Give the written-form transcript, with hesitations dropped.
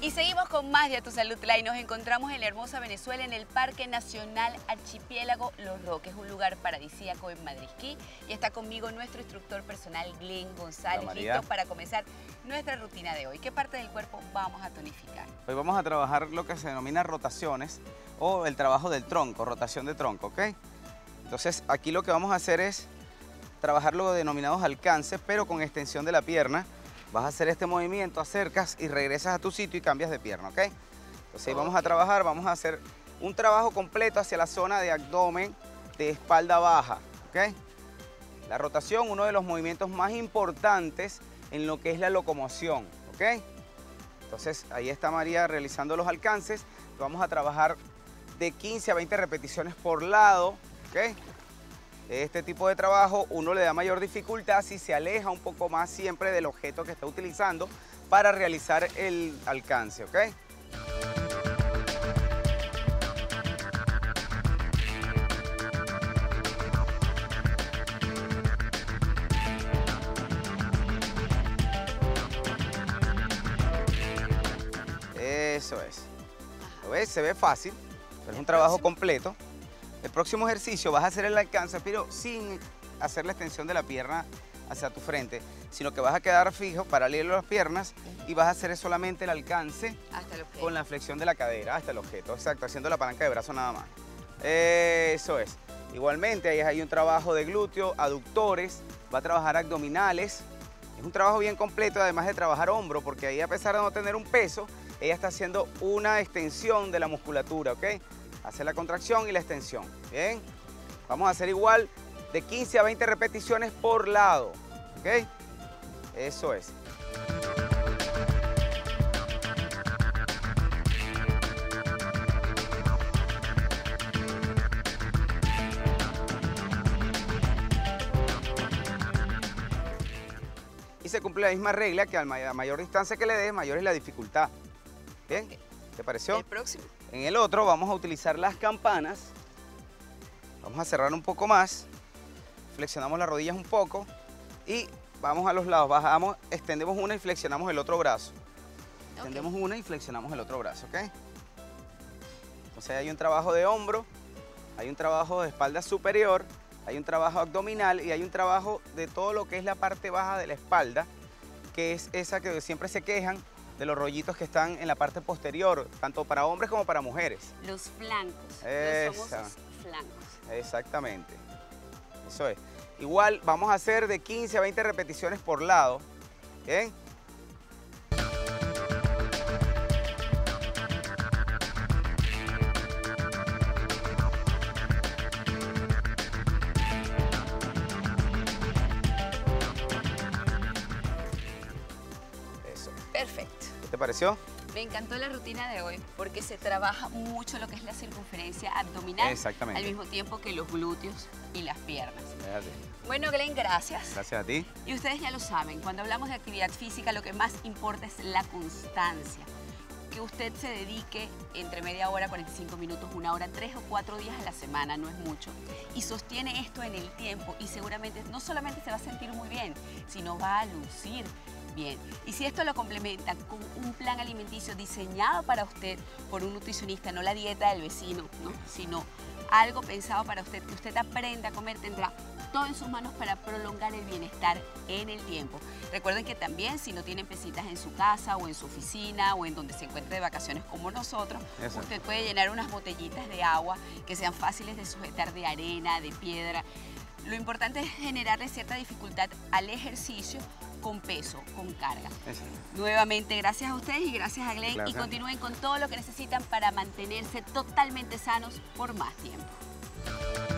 Y seguimos con más de A Tu Salud Live. Nos encontramos en la hermosa Venezuela, en el Parque Nacional Archipiélago Los Roques, un lugar paradisíaco en Madrid. Y está conmigo nuestro instructor personal, Glenn González, listo para comenzar nuestra rutina de hoy. ¿Qué parte del cuerpo vamos a tonificar? Hoy vamos a trabajar lo que se denomina rotaciones o el trabajo del tronco, rotación de tronco, ¿ok? Entonces aquí lo que vamos a hacer es trabajar lo denominados alcances, pero con extensión de la pierna. Vas a hacer este movimiento, acercas y regresas a tu sitio y cambias de pierna, ¿ok? Entonces ahí vamos a trabajar, vamos a hacer un trabajo completo hacia la zona de abdomen, de espalda baja, ¿ok? La rotación, uno de los movimientos más importantes en lo que es la locomoción, ¿ok? Entonces ahí está María realizando los alcances. Vamos a trabajar de 15 a 20 repeticiones por lado, ¿ok? Este tipo de trabajo uno le da mayor dificultad si se aleja un poco más siempre del objeto que está utilizando para realizar el alcance, ¿ok? Eso es. ¿Lo ves? Se ve fácil, pero es un trabajo completo. El próximo ejercicio vas a hacer el alcance, pero sin hacer la extensión de la pierna hacia tu frente, sino que vas a quedar fijo, paralelo a las piernas, y vas a hacer solamente el alcance hasta el objeto, con la flexión de la cadera hasta el objeto, exacto, haciendo la palanca de brazo nada más. Eso es. Igualmente, ahí hay un trabajo de glúteo, aductores, va a trabajar abdominales. Es un trabajo bien completo, además de trabajar hombro, porque ahí, a pesar de no tener un peso, ella está haciendo una extensión de la musculatura, ¿ok? Hace la contracción y la extensión, ¿bien? Vamos a hacer igual de 15 a 20 repeticiones por lado, ¿ok? Eso es. Y se cumple la misma regla que a mayor distancia que le des, mayor es la dificultad. ¿Bien? ¿Te pareció? El próximo. En el otro vamos a utilizar las campanas. Vamos a cerrar un poco más. Flexionamos las rodillas un poco. Y vamos a los lados. Bajamos, extendemos una y flexionamos el otro brazo. Extendemos una y flexionamos el otro brazo, ¿ok? Entonces hay un trabajo de hombro, hay un trabajo de espalda superior, hay un trabajo abdominal y hay un trabajo de todo lo que es la parte baja de la espalda, que es esa que siempre se quejan de los rollitos que están en la parte posterior, tanto para hombres como para mujeres. Los flancos, los famosos flancos. Exactamente, eso es. Igual vamos a hacer de 15 a 20 repeticiones por lado, ¿bien? Eso. Perfecto. ¿Qué te pareció? Me encantó la rutina de hoy porque se trabaja mucho lo que es la circunferencia abdominal. Exactamente. Al mismo tiempo que los glúteos y las piernas. Fíjate. Bueno, Glenn, gracias. Gracias a ti. Y ustedes ya lo saben, cuando hablamos de actividad física lo que más importa es la constancia. Que usted se dedique entre media hora, 45 minutos, una hora, 3 o 4 días a la semana, no es mucho. Y sostiene esto en el tiempo y seguramente no solamente se va a sentir muy bien, sino va a lucir bien. Y si esto lo complementa con un plan alimenticio diseñado para usted por un nutricionista, no la dieta del vecino, ¿no? Sino algo pensado para usted, que usted aprenda a comer, tendrá todo en sus manos para prolongar el bienestar en el tiempo. Recuerden que también si no tienen pesitas en su casa o en su oficina o en donde se encuentre de vacaciones como nosotros, usted puede llenar unas botellitas de agua que sean fáciles de sujetar, de arena, de piedra. Lo importante es generarle cierta dificultad al ejercicio con peso, con carga. Nuevamente, gracias a ustedes y gracias a Glenn. Gracias. Y continúen con todo lo que necesitan para mantenerse totalmente sanos por más tiempo.